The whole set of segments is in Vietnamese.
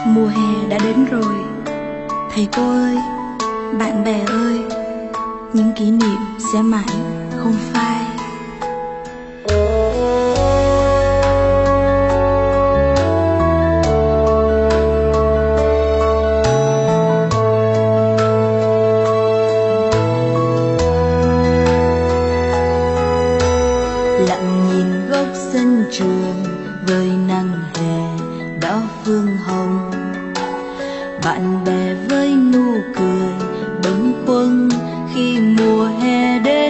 Mùa hè đã đến rồi. Thầy cô ơi, bạn bè ơi, những kỷ niệm sẽ mãi không phai. Lặng nhìn góc sân trường với nắng hè đỏ phương hồng, bạn bè với nụ cười bâng khuâng khi mùa hè đến.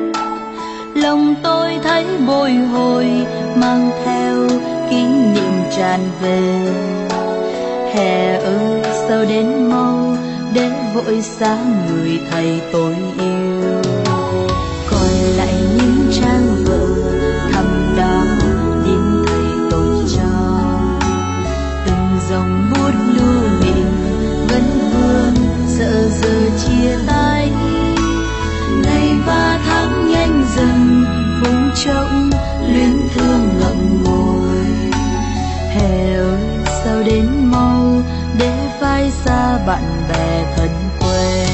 Lòng tôi thấy bồi hồi mang theo kỷ niệm tràn về. Hè ơi sao đến mau để vội xa người thầy tôi yêu. Coi lại những trang vở thầm đau tiếng thầy tôi cho, từng dòng bút lưu niệm vẫn vương sợ giờ chia tay. Ngày và tháng nhanh dần phút chốc luyến thương ngậm ngùi. Hè ơi sao đến mau để phai xa bạn bè thân quen.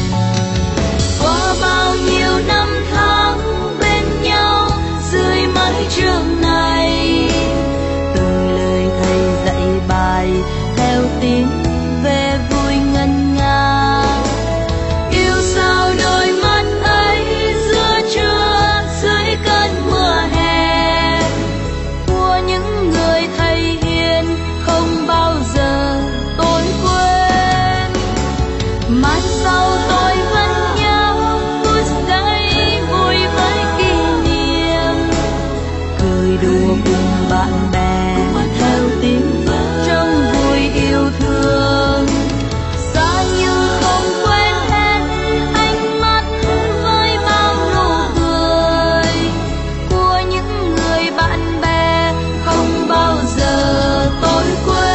Qua bao nhiêu năm tháng bên nhau dưới mái trường này, từng lời thầy dạy bài theo tiếng về vui ngân nga. Yêu sao đôi mắt ấy giữa trưa dưới cơn mưa hè, của những người thầy hiền không bao giờ tôi quên. Mãi sau tôi vẫn nhớ phút giây vui với kỷ niệm, cười đùa cùng bạn bè theo tiếng trong vui yêu thương. Xa như không quên hết ánh mắt với bao nụ cười của những người bạn bè không bao giờ tôi quên.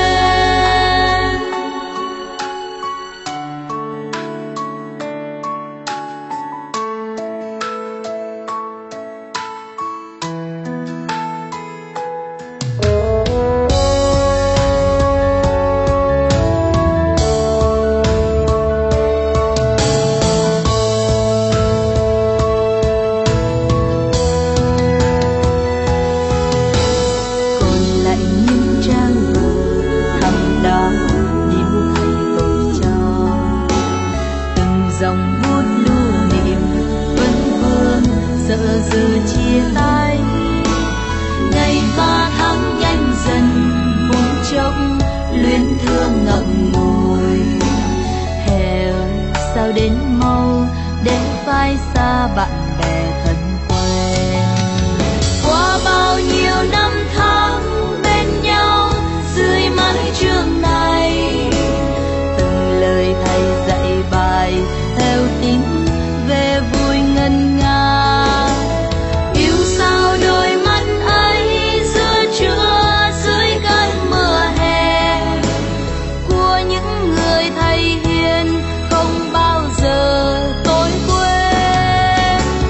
Còn lại những trang vở thầm đau niềm thầy tôi cho, từng dòng bút lưu niệm vẫn vương sợ giờ chia tay. Ngày và tháng nhanh dần phút chốc luyến thương ngậm ngùi. Hè ơi sao đến mau để phai xa bạn bè thân quen. Qua bao nhiêu năm tháng bên nhau dưới mái trường này, từng lời thầy dạy bài theo tiếng về vui ngân nga. Yêu sao đôi mắt ấy giữa trưa dưới cơn mưa hè, của những người thầy hiền không bao giờ tôi quên.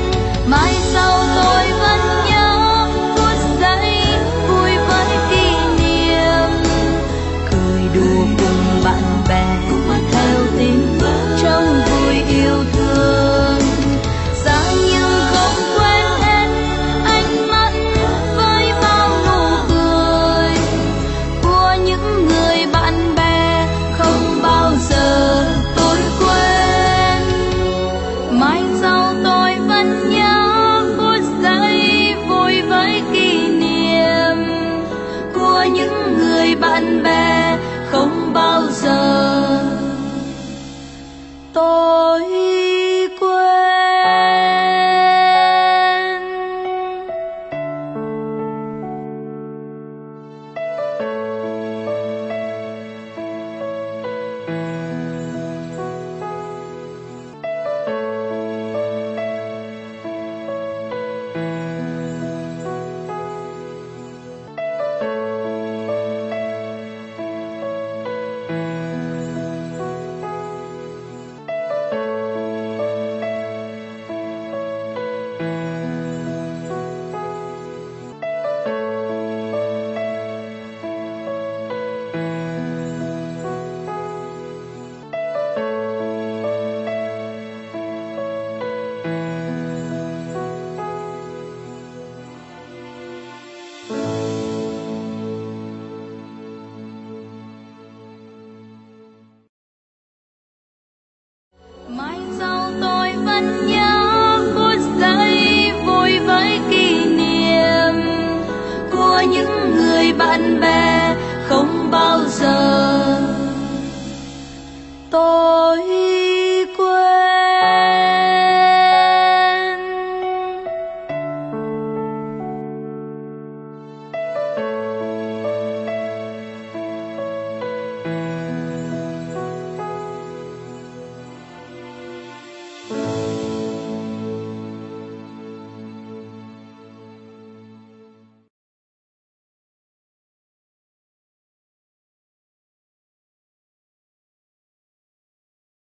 bạn bè không bao giờ